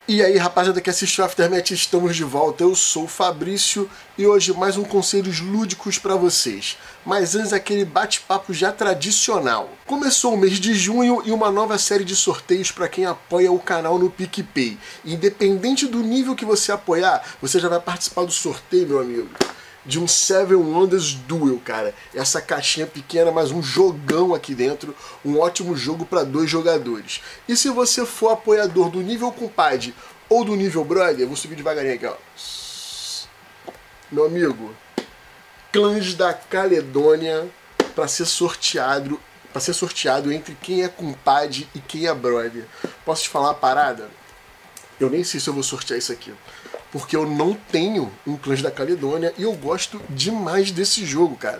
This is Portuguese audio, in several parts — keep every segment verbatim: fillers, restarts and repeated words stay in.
E aí, rapaziada que assistiu o Aftermath, estamos de volta. Eu sou o Fabrício e hoje mais um Conselhos Lúdicos pra vocês. Mas antes, aquele bate-papo já tradicional. Começou o mês de junho e uma nova série de sorteios para quem apoia o canal no PicPay. Independente do nível que você apoiar, você já vai participar do sorteio, meu amigo, de um Seven Wonders Duel, cara. Essa caixinha pequena, mas um jogão aqui dentro, um ótimo jogo para dois jogadores. E se você for apoiador do nível compadre ou do nível brother, vou subir devagarinho aqui, ó. Meu amigo, Clãs da Caledônia para ser sorteado, para ser sorteado entre quem é compadre e quem é brother. Posso te falar uma parada? Eu nem sei se eu vou sortear isso aqui, porque eu não tenho um Clãs da Caledônia e eu gosto demais desse jogo, cara.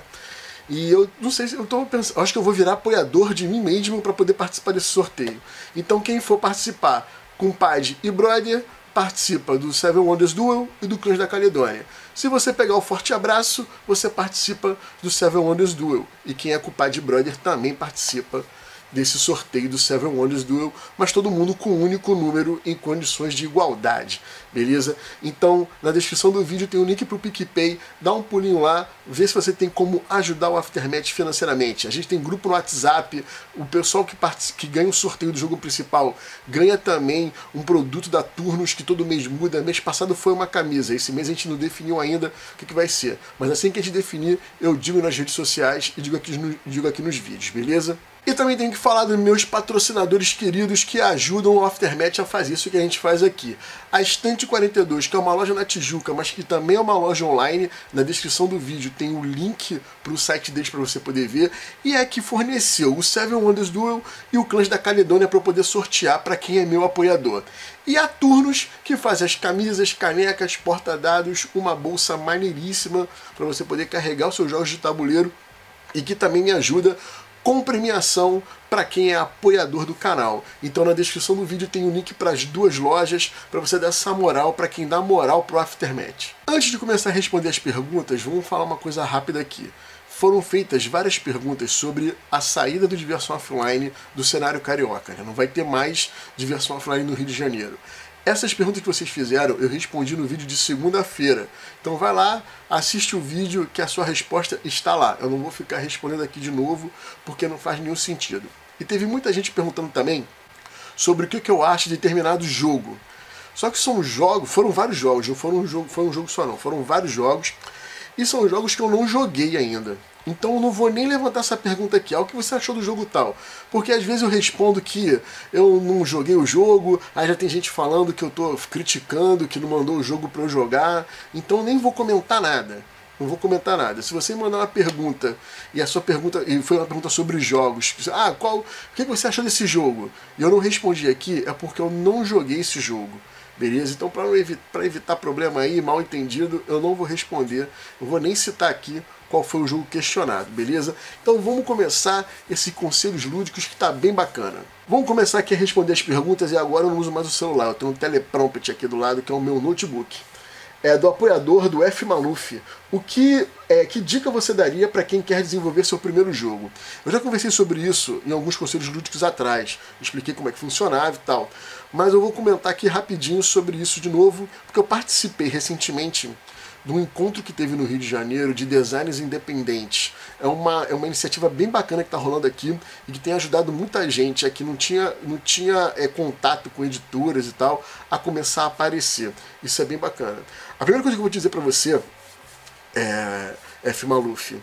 E eu não sei se eu tô pensando, acho que eu vou virar apoiador de mim mesmo para poder participar desse sorteio. Então quem for participar, compadre e brother, participa do Seven Wonders Duel e do Clãs da Caledônia. Se você pegar o Forte Abraço, você participa do Seven Wonders Duel. E quem é compadre e brother também participa desse sorteio do Seven Wonders Duel, mas todo mundo com um único número em condições de igualdade, beleza? Então, na descrição do vídeo tem o um link pro PicPay, dá um pulinho lá, vê se você tem como ajudar o Aftermath financeiramente. A gente tem grupo no WhatsApp, o pessoal que, que ganha o sorteio do jogo principal ganha também um produto da Turnos que todo mês muda. Mês passado foi uma camisa, esse mês a gente não definiu ainda o que, que vai ser, mas assim que a gente definir, eu digo nas redes sociais e digo aqui, no, digo aqui nos vídeos, beleza? E também tenho que falar dos meus patrocinadores queridos que ajudam o Aftermath a fazer isso que a gente faz aqui. A Estante quarenta e dois, que é uma loja na Tijuca, mas que também é uma loja online. Na descrição do vídeo tem o link para o site deles para você poder ver. E é que forneceu o Seven Wonders Duel e o Clãs da Caledônia para eu poder sortear para quem é meu apoiador. E a Turnos, que faz as camisas, canecas, porta-dados, uma bolsa maneiríssima para você poder carregar os seus jogos de tabuleiro e que também me ajuda com premiação para quem é apoiador do canal. Então na descrição do vídeo tem o um link para as duas lojas para você dar essa moral para quem dá moral pro Aftermath. Antes de começar a responder as perguntas, vamos falar uma coisa rápida aqui. Foram feitas várias perguntas sobre a saída do Diversão Offline do cenário carioca. Né? Não vai ter mais Diversão Offline no Rio de Janeiro. Essas perguntas que vocês fizeram, eu respondi no vídeo de segunda-feira. Então vai lá, assiste o vídeo que a sua resposta está lá. Eu não vou ficar respondendo aqui de novo, porque não faz nenhum sentido. E teve muita gente perguntando também sobre o que eu acho de determinado jogo. Só que são jogos, foram vários jogos, não foram um jogo, foi um jogo só não, foram vários jogos. E são jogos que eu não joguei ainda. Então eu não vou nem levantar essa pergunta aqui, ah, o que você achou do jogo tal? Porque às vezes eu respondo que eu não joguei o jogo, aí já tem gente falando que eu tô criticando, que não mandou o jogo para eu jogar, então eu nem vou comentar nada. Não vou comentar nada. Se você mandar uma pergunta, e a sua pergunta e foi uma pergunta sobre jogos, ah, qual, o que você achou desse jogo? E eu não respondi aqui, é porque eu não joguei esse jogo. Beleza? Então, para evi evitar problema aí, mal entendido, eu não vou responder, eu vou nem citar aqui qual foi o jogo questionado, beleza? Então vamos começar esse Conselhos Lúdicos que está bem bacana. Vamos começar aqui a responder as perguntas e agora eu não uso mais o celular, eu tenho um teleprompter aqui do lado que é o meu notebook. É do apoiador do F. Maluf. O que, é, que dica você daria para quem quer desenvolver seu primeiro jogo? Eu já conversei sobre isso em alguns Conselhos Lúdicos atrás, expliquei como é que funcionava e tal. Mas eu vou comentar aqui rapidinho sobre isso de novo, porque eu participei recentemente de um encontro que teve no Rio de Janeiro de designers independentes. É uma, é uma iniciativa bem bacana que está rolando aqui e que tem ajudado muita gente aqui, não tinha, não tinha é, contato com editoras e tal, a começar a aparecer. Isso é bem bacana. A primeira coisa que eu vou dizer para você é, F. Maluf,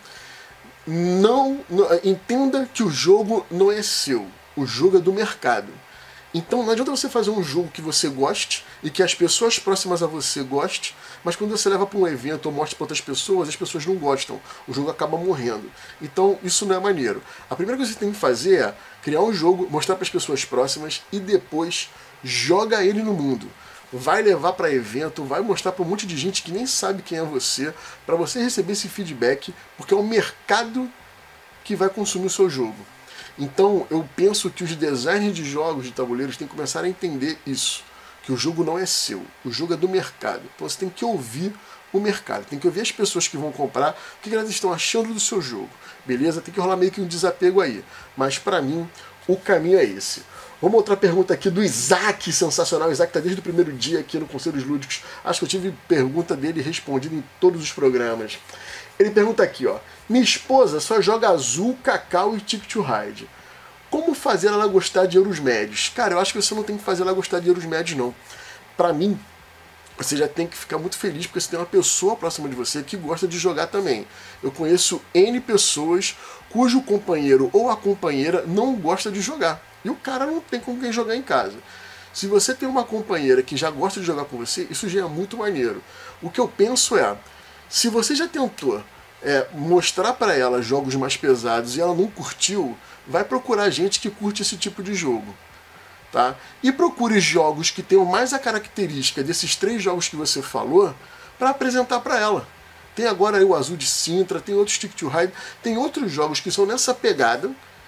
não, não, entenda que o jogo não é seu, o jogo é do mercado. Então não adianta você fazer um jogo que você goste e que as pessoas próximas a você gostem, mas quando você leva para um evento ou mostra para outras pessoas, as pessoas não gostam. O jogo acaba morrendo. Então isso não é maneiro. A primeira coisa que você tem que fazer é criar um jogo, mostrar para as pessoas próximas e depois joga ele no mundo. Vai levar para evento, vai mostrar para um monte de gente que nem sabe quem é você, para você receber esse feedback, porque é o mercado que vai consumir o seu jogo. Então eu penso que os designers de jogos de tabuleiros têm que começar a entender isso, que o jogo não é seu, o jogo é do mercado. Então você tem que ouvir o mercado, tem que ouvir as pessoas que vão comprar, o que elas estão achando do seu jogo, beleza? Tem que rolar meio que um desapego aí, mas para mim o caminho é esse. Vamos outra pergunta aqui do Isaac, sensacional. O Isaac está desde o primeiro dia aqui no Conselhos Lúdicos. Acho que eu tive pergunta dele respondida em todos os programas. Ele pergunta aqui, ó. Minha esposa só joga Azul, Cacau e Ticket to Ride. Como fazer ela gostar de euros médios? Cara, eu acho que você não tem que fazer ela gostar de euros médios, não. Pra mim, você já tem que ficar muito feliz porque você tem uma pessoa próxima de você que gosta de jogar também. Eu conheço N pessoas cujo companheiro ou a companheira não gosta de jogar. E o cara não tem com quem jogar em casa. Se você tem uma companheira que já gosta de jogar com você, isso já é muito maneiro. O que eu penso é, se você já tentou é, mostrar para ela jogos mais pesados e ela não curtiu, vai procurar gente que curte esse tipo de jogo. Tá? E procure jogos que tenham mais a característica desses três jogos que você falou para apresentar para ela. Tem agora aí o Azul de Sintra, tem outros Ticket to Ride, tem outros jogos que são nessa pegada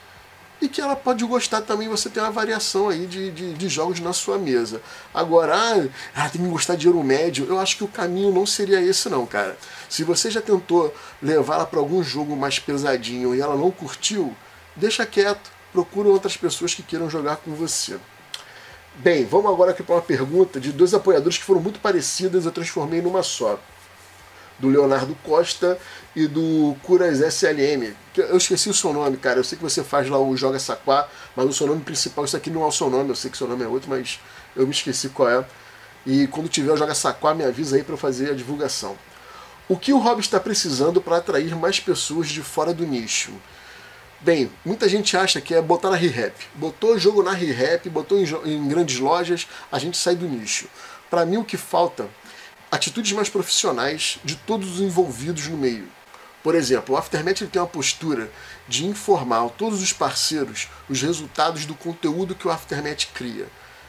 e que ela pode gostar também. Você tem uma variação aí de, de, de jogos na sua mesa. Agora, ah, tem que gostar de euro médio, eu acho que o caminho não seria esse não, cara. Se você já tentou levar ela para algum jogo mais pesadinho e ela não curtiu, deixa quieto, procura outras pessoas que queiram jogar com você. Bem, vamos agora aqui para uma pergunta de dois apoiadores que foram muito parecidas, eu transformei numa só. Do Leonardo Costa e do Curas S L M. Eu esqueci o seu nome, cara. Eu sei que você faz lá o Joga Saquá, mas o seu nome principal, isso aqui não é o seu nome. Eu sei que o seu nome é outro, mas eu me esqueci qual é. E quando tiver o Joga Saquá, me avisa aí para eu fazer a divulgação. O que o hobby está precisando para atrair mais pessoas de fora do nicho? Bem, muita gente acha que é botar na ReHap. Botou jogo na ReHap, botou em, em grandes lojas, a gente sai do nicho. Para mim o que falta, atitudes mais profissionais de todos os envolvidos no meio. Por exemplo, o Aftermath ele tem uma postura de informar a todos os parceiros os resultados do conteúdo que o Aftermath cria.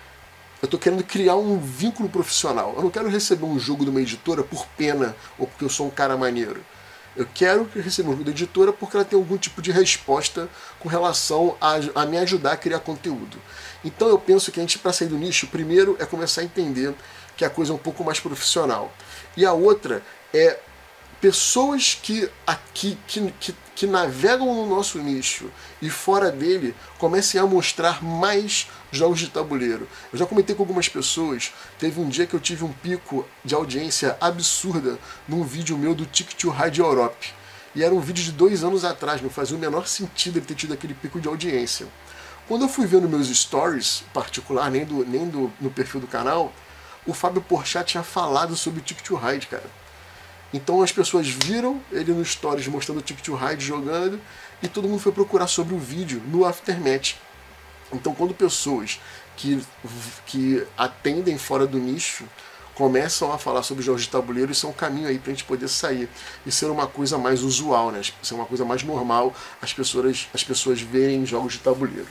Eu estou querendo criar um vínculo profissional. Eu não quero receber um jogo de uma editora por pena ou porque eu sou um cara maneiro. Eu quero receber um jogo da editora porque ela tem algum tipo de resposta com relação a, a me ajudar a criar conteúdo. Então eu penso que a gente, para sair do nicho, primeiro é começar a entender que a coisa é um pouco mais profissional. E a outra é pessoas que, aqui, que, que, que navegam no nosso nicho e fora dele comecem a mostrar mais jogos de tabuleiro. Eu já comentei com algumas pessoas, teve um dia que eu tive um pico de audiência absurda num vídeo meu do Ticket to Ride Europe. E era um vídeo de dois anos atrás, não fazia o menor sentido ele ter tido aquele pico de audiência. Quando eu fui ver nos meus stories, particular, nem, do, nem do, no perfil do canal, o Fábio Porchat tinha falado sobre o Ticket to Ride, cara. Então as pessoas viram ele no stories mostrando o Ticket to Ride jogando e todo mundo foi procurar sobre o vídeo no Aftermath. Então quando pessoas que, que atendem fora do nicho começam a falar sobre jogos de tabuleiro, isso é um caminho aí pra gente poder sair e ser uma coisa mais usual, né? Ser uma coisa mais normal, as pessoas, as pessoas verem jogos de tabuleiro.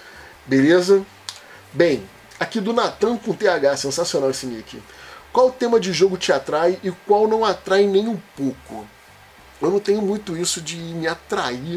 Beleza? Bem, aqui do Natan com T H, sensacional esse nick. Qual tema de jogo te atrai e qual não atrai nem um pouco? Eu não tenho muito isso de me atrair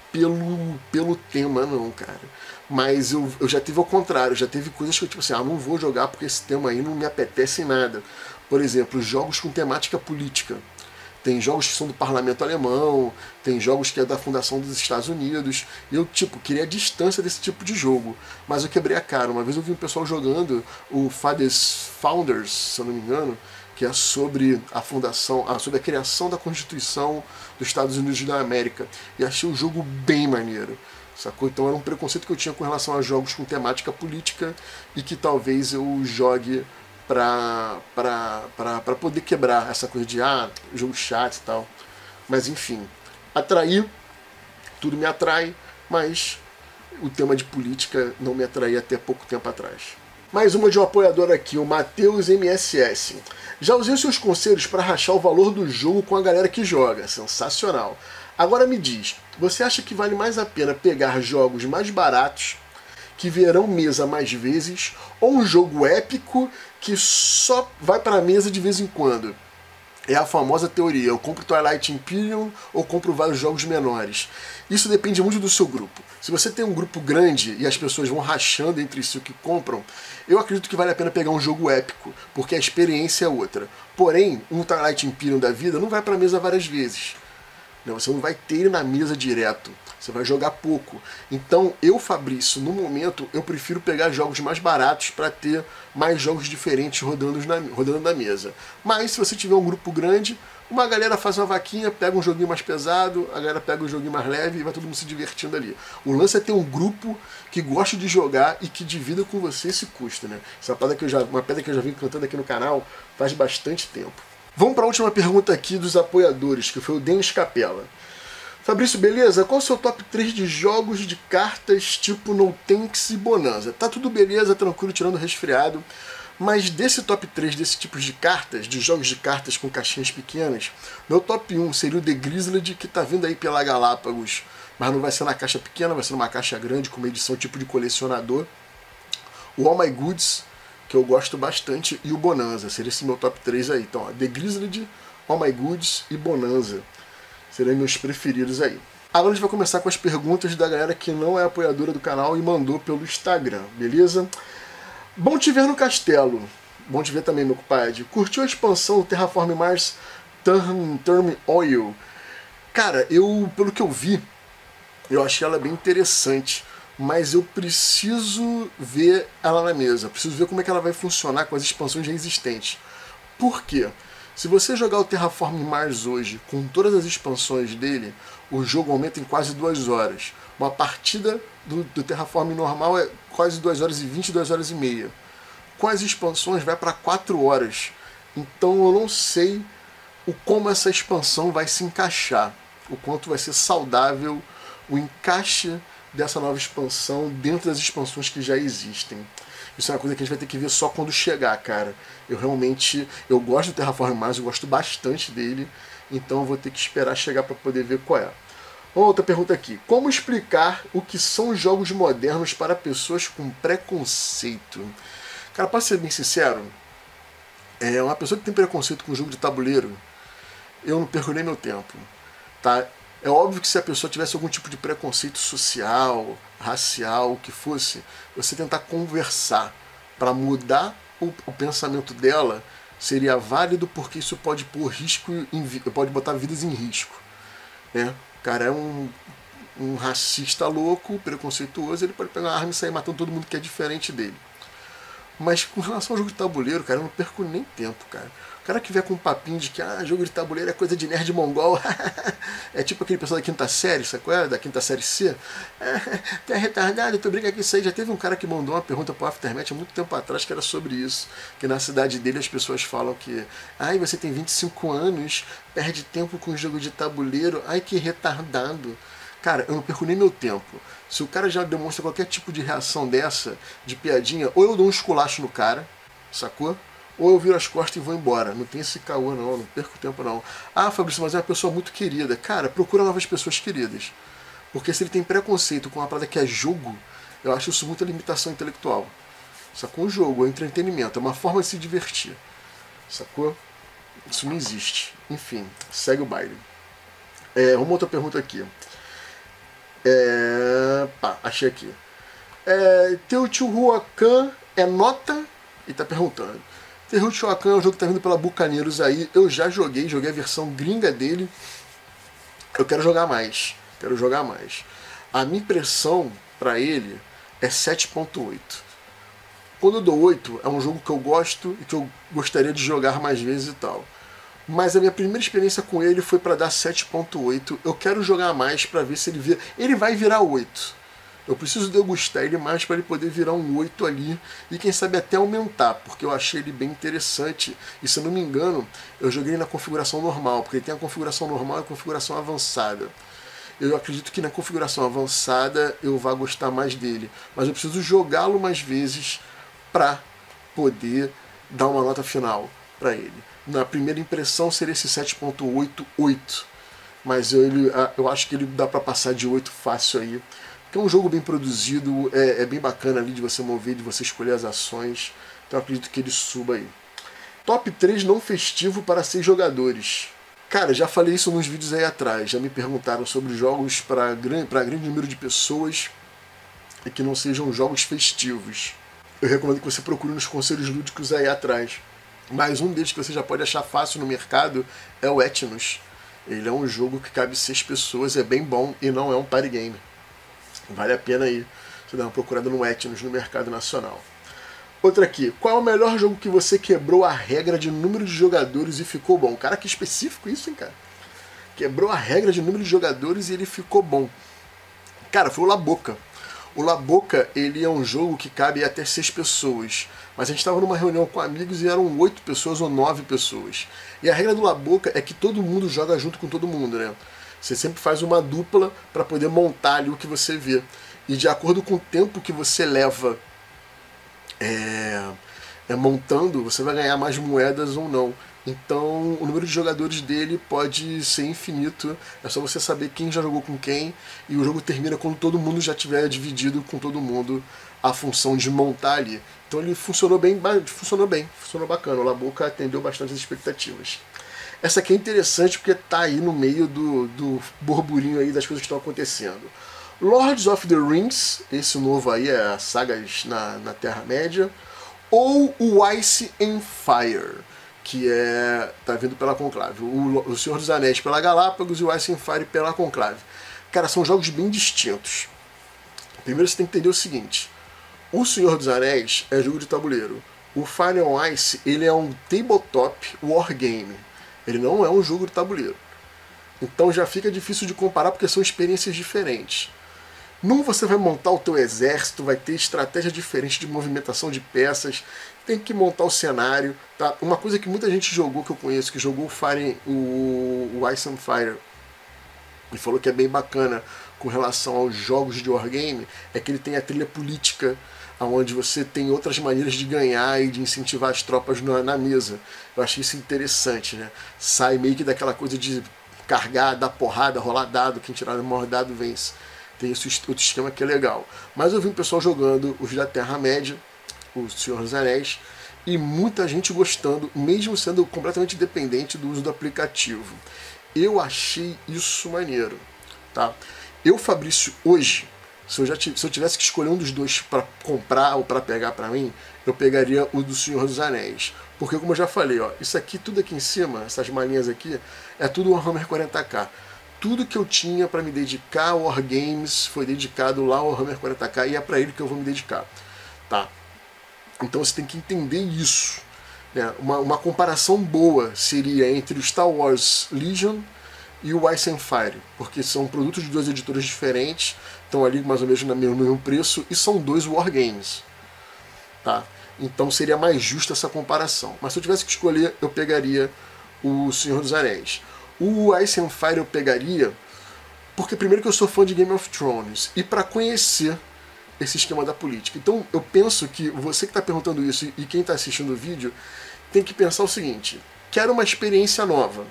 pelo, pelo tema, não, cara. Mas eu, eu já tive ao contrário, já teve coisas que eu tipo assim, ah, não vou jogar porque esse tema aí não me apetece em nada. Por exemplo, jogos com temática política. Tem jogos que são do parlamento alemão, tem jogos que é da fundação dos Estados Unidos. E eu, tipo, queria a distância desse tipo de jogo. Mas eu quebrei a cara. Uma vez eu vi um pessoal jogando o Fathers Founders, se eu não me engano, que é sobre a fundação, sobre a criação da Constituição dos Estados Unidos da América. E achei o jogo bem maneiro. Sacou? Então era um preconceito que eu tinha com relação a jogos com temática política e que talvez eu jogue pra, pra, pra, pra poder quebrar essa coisa de ah, jogo chato e tal. Mas enfim, atrair, tudo me atrai, mas o tema de política não me atraía até pouco tempo atrás. Mais uma de um apoiador aqui, o Matheus M S S. Já usei os seus conselhos para rachar o valor do jogo com a galera que joga. Sensacional. Agora me diz, você acha que vale mais a pena pegar jogos mais baratos, que verão mesa mais vezes, ou um jogo épico que só vai para a mesa de vez em quando? É a famosa teoria, eu compro Twilight Imperium ou compro vários jogos menores. Isso depende muito do seu grupo. Se você tem um grupo grande e as pessoas vão rachando entre si o que compram, eu acredito que vale a pena pegar um jogo épico, porque a experiência é outra. Porém, um Twilight Imperium da vida não vai para a mesa várias vezes. Você não vai ter ele na mesa direto. Você vai jogar pouco. Então, eu, Fabrício, no momento, eu prefiro pegar jogos mais baratos para ter mais jogos diferentes rodando na, rodando na mesa. Mas, se você tiver um grupo grande, uma galera faz uma vaquinha, pega um joguinho mais pesado, a galera pega um joguinho mais leve e vai todo mundo se divertindo ali. O lance é ter um grupo que gosta de jogar e que divida com você esse custo, né? Essa pedra que eu já, uma pedra que eu já vim cantando aqui no canal faz bastante tempo. Vamos para a última pergunta aqui dos apoiadores, que foi o Denis Capella. Fabrício, beleza? Qual é o seu top três de jogos de cartas tipo No Tanks e Bonanza? Tá tudo beleza, tranquilo, tirando o resfriado. Mas desse top três, desse tipo de cartas, de jogos de cartas com caixinhas pequenas, meu top um seria o The Grizzled, que tá vindo aí pela Galápagos, mas não vai ser na caixa pequena, vai ser numa caixa grande, com uma edição tipo de colecionador. O All My Goods, que eu gosto bastante, e o Bonanza. Seria esse meu top três aí. Então, ó, The Grizzled, All My Goods e Bonanza. Seriam meus preferidos aí. Agora a gente vai começar com as perguntas da galera que não é apoiadora do canal e mandou pelo Instagram, beleza? Bom te ver no castelo. Bom te ver também, meu compadre. Curtiu a expansão do Terraform Mars Turn, Turn Oil? Cara, eu, pelo que eu vi, eu achei ela bem interessante. Mas eu preciso ver ela na mesa. Preciso ver como é que ela vai funcionar com as expansões já existentes. Por quê? Se você jogar o Terraform Mars hoje, com todas as expansões dele, o jogo aumenta em quase duas horas. Uma partida do, do Terraform normal é quase duas horas e vinte, duas horas e meia. Com as expansões vai para quatro horas. Então eu não sei o como essa expansão vai se encaixar. O quanto vai ser saudável o encaixe dessa nova expansão dentro das expansões que já existem. Isso é uma coisa que a gente vai ter que ver só quando chegar, cara. Eu realmente, eu gosto do Terraform Mars, eu gosto bastante dele, então eu vou ter que esperar chegar para poder ver qual é. Outra pergunta aqui. Como explicar o que são jogos modernos para pessoas com preconceito? Cara, para ser bem sincero, é uma pessoa que tem preconceito com jogo de tabuleiro, eu não perco nem meu tempo, tá? É óbvio que se a pessoa tivesse algum tipo de preconceito social, racial, o que fosse, você tentar conversar para mudar o, o pensamento dela seria válido, porque isso pode pôr risco, em, pode botar vidas em risco, né? O cara é um, um racista louco, preconceituoso, ele pode pegar uma arma e sair matando todo mundo que é diferente dele. Mas com relação ao jogo de tabuleiro, cara, eu não perco nem tempo, cara. O cara que vier com um papinho de que ah, jogo de tabuleiro é coisa de nerd mongol, é tipo aquele pessoal da quinta série, sabe qual é? Da quinta série C. Tu é retardado, tu brinca com isso aí. Já teve um cara que mandou uma pergunta pro Aftermath há muito tempo atrás que era sobre isso. Que na cidade dele as pessoas falam que ai, você tem vinte e cinco anos, perde tempo com jogo de tabuleiro, ai que retardado. Cara, eu não perco nem meu tempo. Se o cara já demonstra qualquer tipo de reação dessa, de piadinha, ou eu dou um esculacho no cara, sacou? Ou eu viro as costas e vou embora. Não tem esse caô não, não perco tempo não. Ah, Fabrício, mas é uma pessoa muito querida. Cara, procura novas pessoas queridas. Porque se ele tem preconceito com uma parada que é jogo, eu acho isso muita limitação intelectual. Sacou? Um jogo, é um entretenimento, é uma forma de se divertir. Sacou? Isso não existe. Enfim, segue o baile. É, uma outra pergunta aqui. É... Pá, achei aqui. É... Teotihuacan é nota? E tá perguntando. Teotihuacan é um jogo que tá vindo pela Bucaneiros aí. Eu já joguei, joguei a versão gringa dele. Eu quero jogar mais. Quero jogar mais. A minha impressão pra ele é sete ponto oito. Quando eu dou oito, é um jogo que eu gosto e que eu gostaria de jogar mais vezes e tal. Mas a minha primeira experiência com ele foi para dar sete ponto oito. Eu quero jogar mais para ver se ele vira. Ele vai virar oito. Eu preciso degustar ele mais para ele poder virar um oito ali. E quem sabe até aumentar, porque eu achei ele bem interessante. E se eu não me engano, eu joguei na configuração normal, porque ele tem a configuração normal e a configuração avançada. Eu acredito que na configuração avançada eu vá gostar mais dele. Mas eu preciso jogá-lo mais vezes para poder dar uma nota final para ele. Na primeira impressão seria esse sete ponto oito oito, mas eu, ele, eu acho que ele dá para passar de oito fácil aí, porque é um jogo bem produzido, é, é bem bacana ali de você mover, de você escolher as ações, então eu acredito que ele suba aí. Top três não festivo para seis jogadores. Cara, já falei isso nos vídeos aí atrás, já me perguntaram sobre jogos para grande, para grande número de pessoas e que não sejam jogos festivos. Eu recomendo que você procure nos conselhos lúdicos aí atrás. Mas um deles que você já pode achar fácil no mercado é o Etnos. Ele é um jogo que cabe seis pessoas, é bem bom e não é um party game. Vale a pena aí você dar uma procurada no Etnos, no mercado nacional. Outra aqui, qual é o melhor jogo que você quebrou a regra de número de jogadores e ficou bom? Cara, que específico isso, hein, cara? Quebrou a regra de número de jogadores e ele ficou bom. Cara, foi o La Boca. O La Boca, ele é um jogo que cabe até seis pessoas. Mas a gente estava numa reunião com amigos e eram oito pessoas ou nove pessoas. E a regra do La Boca é que todo mundo joga junto com todo mundo, né? Você sempre faz uma dupla para poder montar ali o que você vê. E de acordo com o tempo que você leva é, é, montando, você vai ganhar mais moedas ou não. Então o número de jogadores dele pode ser infinito, é só você saber quem já jogou com quem, e o jogo termina quando todo mundo já tiver dividido com todo mundo a função de montar ali. Então ele funcionou bem, funcionou bem, funcionou bacana, o La Boca atendeu bastante as expectativas. Essa aqui é interessante porque tá aí no meio do, do burburinho aí das coisas que estão acontecendo. Lords of the Rings, esse novo aí é sagas na, na Terra-média, ou o Ice and Fire, que é tá vindo pela Conclave. O, o Senhor dos Anéis pela Galápagos e o Ice and Fire pela Conclave. Cara, são jogos bem distintos. Primeiro você tem que entender o seguinte: o Senhor dos Anéis é jogo de tabuleiro. O Fire and Ice, ele é um tabletop wargame. Ele não é um jogo de tabuleiro. Então já fica difícil de comparar porque são experiências diferentes. Num você vai montar o teu exército, vai ter estratégia diferente de movimentação de peças, tem que montar o cenário, tá? Uma coisa que muita gente jogou, que eu conheço, que jogou o Fire, o, o Ice and Fire, e falou que é bem bacana com relação aos jogos de wargame, é que ele tem a trilha política, onde você tem outras maneiras de ganhar e de incentivar as tropas na, na mesa. Eu achei isso interessante, né? Sai meio que daquela coisa de carregar, dar porrada, rolar dado, quem tirar o maior dado vence. Tem esse outro esquema que é legal. Mas eu vi o pessoal jogando os da Terra-média, o Senhor dos Anéis, e muita gente gostando, mesmo sendo completamente dependente do uso do aplicativo. Eu achei isso maneiro, tá? Eu, Fabrício, hoje, se eu, já se eu tivesse que escolher um dos dois para comprar ou para pegar para mim, eu pegaria o do Senhor dos Anéis. Porque, como eu já falei, ó, isso aqui, tudo aqui em cima, essas malinhas aqui, é tudo Warhammer quarenta K. Tudo que eu tinha para me dedicar ao Wargames foi dedicado lá ao Warhammer quarenta K e é para ele que eu vou me dedicar, tá? Então você tem que entender isso, né? Uma, uma comparação boa seria entre o Star Wars Legion e o Ice and Fire, porque são produtos de duas editoras diferentes, estão ali mais ou menos no mesmo preço e são dois Wargames, tá? Então seria mais justa essa comparação. Mas se eu tivesse que escolher, eu pegaria o Senhor dos Anéis. O Ice and Fire eu pegaria porque primeiro que eu sou fã de Game of Thrones e para conhecer esse esquema da política. Então eu penso que você que está perguntando isso e quem está assistindo o vídeo tem que pensar o seguinte: quero uma experiência nova,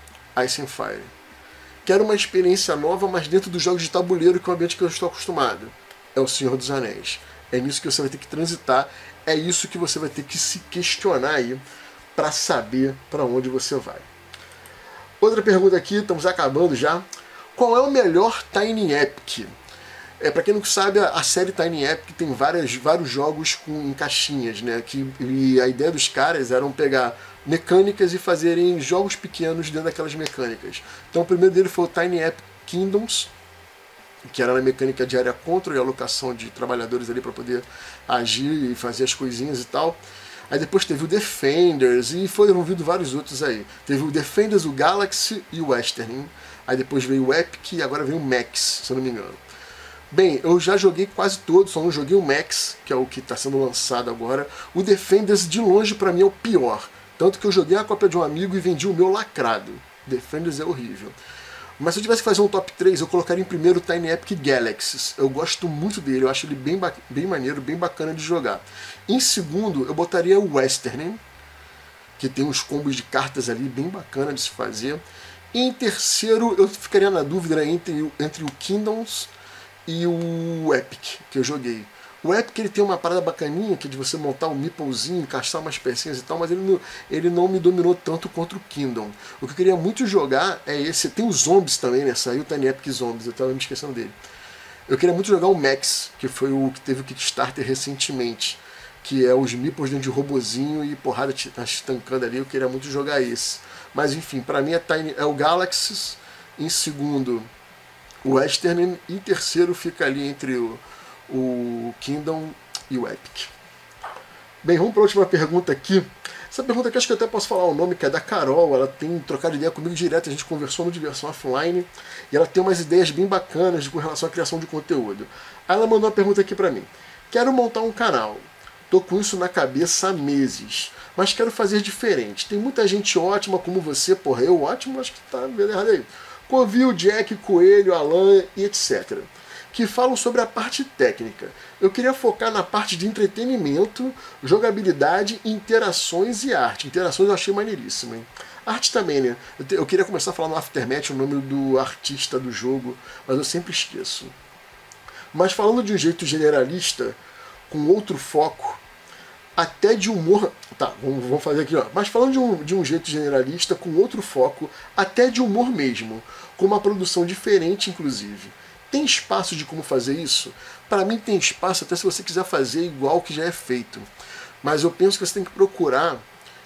Ice and Fire. Quero uma experiência nova, mas dentro dos jogos de tabuleiro, que é o ambiente que eu estou acostumado. É o Senhor dos Anéis. É nisso que você vai ter que transitar, é isso que você vai ter que se questionar aí para saber para onde você vai. Outra pergunta aqui, estamos acabando já. Qual é o melhor Tiny Epic? É, para quem não sabe, a série Tiny Epic tem várias, vários jogos com, em caixinhas, né? Que, e a ideia dos caras era pegar mecânicas e fazerem jogos pequenos dentro daquelas mecânicas. Então o primeiro dele foi o Tiny Epic Kingdoms, que era na mecânica de área control e alocação de trabalhadores ali para poder agir e fazer as coisinhas e tal. Aí depois teve o Defenders e foram vindo vários outros aí. Teve o Defenders, o Galaxy e o Western. Aí depois veio o Epic e agora veio o Max, se eu não me engano. Bem, eu já joguei quase todos, só não joguei o Max, que é o que está sendo lançado agora. O Defenders de longe para mim é o pior. Tanto que eu joguei a cópia de um amigo e vendi o meu lacrado. Defenders é horrível. Mas se eu tivesse que fazer um top três, eu colocaria em primeiro o Tiny Epic Galaxies. Eu gosto muito dele, eu acho ele bem, bem maneiro, bem bacana de jogar. Em segundo, eu botaria o Western, que tem uns combos de cartas ali bem bacana de se fazer. E em terceiro, eu ficaria na dúvida entre, entre o Kingdoms e o Epic, que eu joguei. O Epic ele tem uma parada bacaninha, que é de você montar um meeplezinho, encaixar umas pecinhas e tal, mas ele não, ele não me dominou tanto contra o Kingdom. O que eu queria muito jogar é esse. Tem os Zombies também, né? Saiu o Tiny Epic Zombies, eu tava me esquecendo dele. Eu queria muito jogar o Max, que foi o que teve o Kickstarter recentemente, que é os meeples dentro de robozinho e porrada tá estancando ali. Eu queria muito jogar esse. Mas enfim, pra mim é, Tiny, é o Galaxies, em segundo o Western, e em terceiro fica ali entre o, o Kingdom e o Epic. Bem, vamos para a última pergunta aqui. Essa pergunta aqui acho que eu até posso falar o nome, que é da Carol. Ela tem trocado ideia comigo direto, a gente conversou no Diversão Offline, e ela tem umas ideias bem bacanas com relação à criação de conteúdo. Aí ela mandou uma pergunta aqui pra mim. Quero montar um canal. Tô com isso na cabeça há meses, mas quero fazer diferente. Tem muita gente ótima como você, porra, eu ótimo, acho que tá vendo errado aí. Covil, Jack, Coelho, Alan e etcétera, que falam sobre a parte técnica. Eu queria focar na parte de entretenimento, jogabilidade, interações e arte. Interações eu achei maneiríssimo, hein? Arte também, né? Eu, te, eu queria começar a falar no Aftermath o nome do artista do jogo, mas eu sempre esqueço. Mas falando de um jeito generalista, com outro foco, até de humor... Tá, vamos, vamos fazer aqui, ó. Mas falando de um, de um jeito generalista, com outro foco, até de humor mesmo, com uma produção diferente, inclusive. Tem espaço de como fazer isso? Para mim tem espaço até se você quiser fazer igual que já é feito. Mas eu penso que você tem que procurar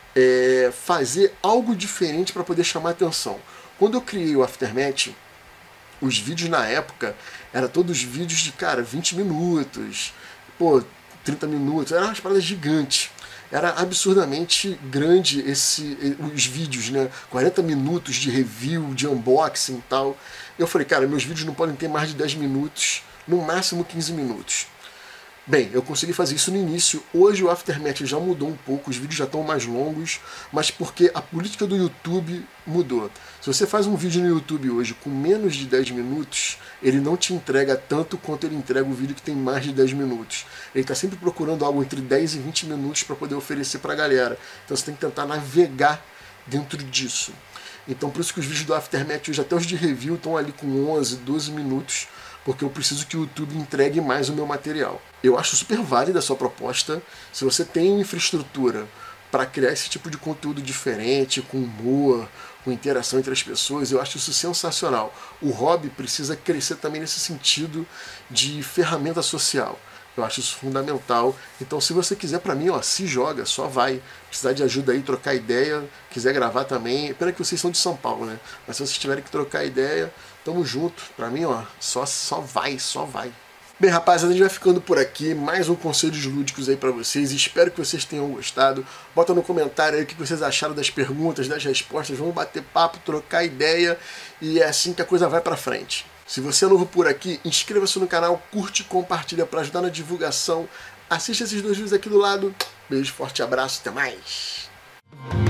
é, fazer algo diferente para poder chamar atenção. Quando eu criei o Aftermath, os vídeos na época eram todos vídeos de, cara, vinte minutos, pô, trinta minutos, eram umas paradas gigantes. Era absurdamente grande esse, os vídeos, né? quarenta minutos de review, de unboxing e tal. Eu falei, cara, meus vídeos não podem ter mais de dez minutos, no máximo quinze minutos. Bem, eu consegui fazer isso no início. Hoje o Aftermath já mudou um pouco, os vídeos já estão mais longos, mas porque a política do YouTube mudou. Se você faz um vídeo no YouTube hoje com menos de dez minutos, ele não te entrega tanto quanto ele entrega o vídeo que tem mais de dez minutos. Ele está sempre procurando algo entre dez e vinte minutos para poder oferecer para a galera. Então você tem que tentar navegar dentro disso. Então por isso que os vídeos do Aftermath hoje, até os de review, estão ali com onze, doze minutos, porque eu preciso que o YouTube entregue mais o meu material. Eu acho super válida a sua proposta. Se você tem infraestrutura para criar esse tipo de conteúdo diferente, com humor, com interação entre as pessoas, eu acho isso sensacional. O hobby precisa crescer também nesse sentido de ferramenta social. Eu acho isso fundamental. Então, se você quiser, pra mim, ó, se joga, só vai. Precisar de ajuda aí, trocar ideia, quiser gravar também. Pena que vocês são de São Paulo, né? Mas se vocês tiverem que trocar ideia, tamo junto. Pra mim, ó, só, só vai, só vai. Bem, rapaziada, a gente vai ficando por aqui. Mais um Conselhos Lúdicos aí pra vocês. Espero que vocês tenham gostado. Bota no comentário aí o que vocês acharam das perguntas, das respostas. Vamos bater papo, trocar ideia. E é assim que a coisa vai pra frente. Se você é novo por aqui, inscreva-se no canal, curte e compartilha para ajudar na divulgação. Assista esses dois vídeos aqui do lado. Beijo, forte abraço, até mais!